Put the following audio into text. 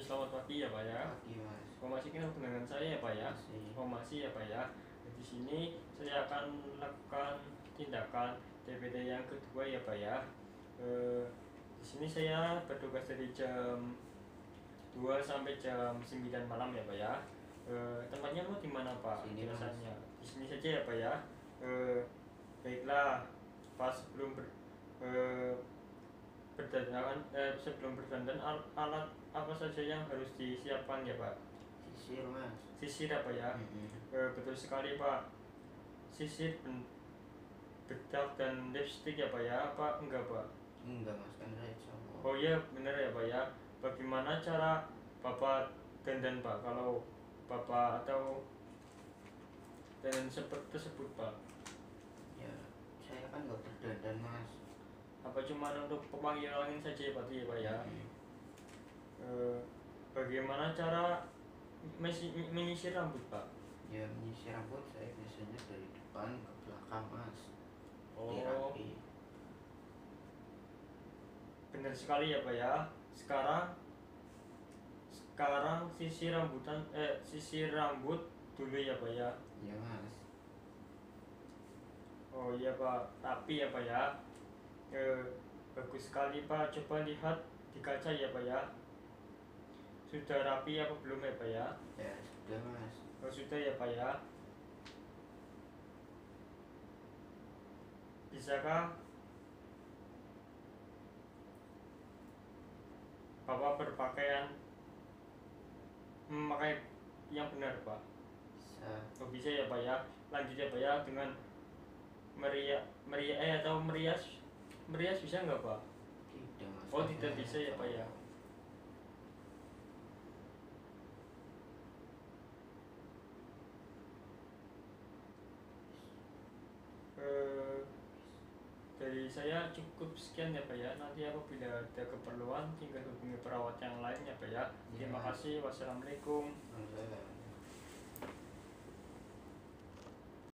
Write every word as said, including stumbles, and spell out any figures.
selamat pagi ya Pak ya. Pagi mas. Oh masih kenal dengan saya ya Pak ya. Masih. Oh masih ya Pak ya. Di sini saya akan melakukan tindakan D P T yang kedua ya Pak ya. Eh, di sini saya bertugas dari jam dua sampai jam sembilan malam ya Pak ya. Eh, tempatnya mau di mana Pak? Sini, Mas. Jelasannya. Di sini saja ya Pak ya. Eh, baiklah, pas sebelum ber, eh, berdandan eh, sebelum berdandan al- alat apa saja yang harus disiapkan ya Pak? Sisir mas. Sisir apa ya? Mm-mm. Eh, betul sekali Pak. Sisir, ben- bedak dan lipstick ya Pak ya? Apa enggak Pak? Enggak mas, kan saya cowok. Oh iya benar ya Pak ya. Bagaimana cara Bapak dandan Pak? Kalau Bapak atau dandan seperti tersebut Pak? Ya saya kan nggak berdandan mas. Apa cuma untuk pemanggilan angin saja Pak ya Pak ya? Mm-mm. Eh, bagaimana cara mesi- menyisir rambut Pak? Ya menyisir rambut saya biasanya dari depan ke belakang mas. Oh, Dirapi. benar sekali ya Pak ya. Sekarang sekarang sisir rambutan eh sisir rambut dulu ya Pak ya. Ya mas. Oh iya Pak, tapi ya Pak ya. Eh, bagus sekali Pak. Coba lihat di kaca ya Pak ya. Sudah rapi apa belum ya Pak ya? Ya sudah mas. Oh sudah ya Pak ya. Bisakah Bapak berpakaian memakai yang benar Pak? Bisa. Oh bisa ya Pak ya. Lanjut ya Pak ya dengan meriah meriah eh atau merias merias bisa nggak Pak? Tidak mas. Oh kan tidak saya bisa ya Pak ya. cowok. Eh, dari saya cukup sekian ya Pak ya. Nanti apabila ada keperluan tinggal hubungi perawat yang lain ya Pak ya. Terima Ya. kasih. Wassalamualaikum. Alhamdulillah.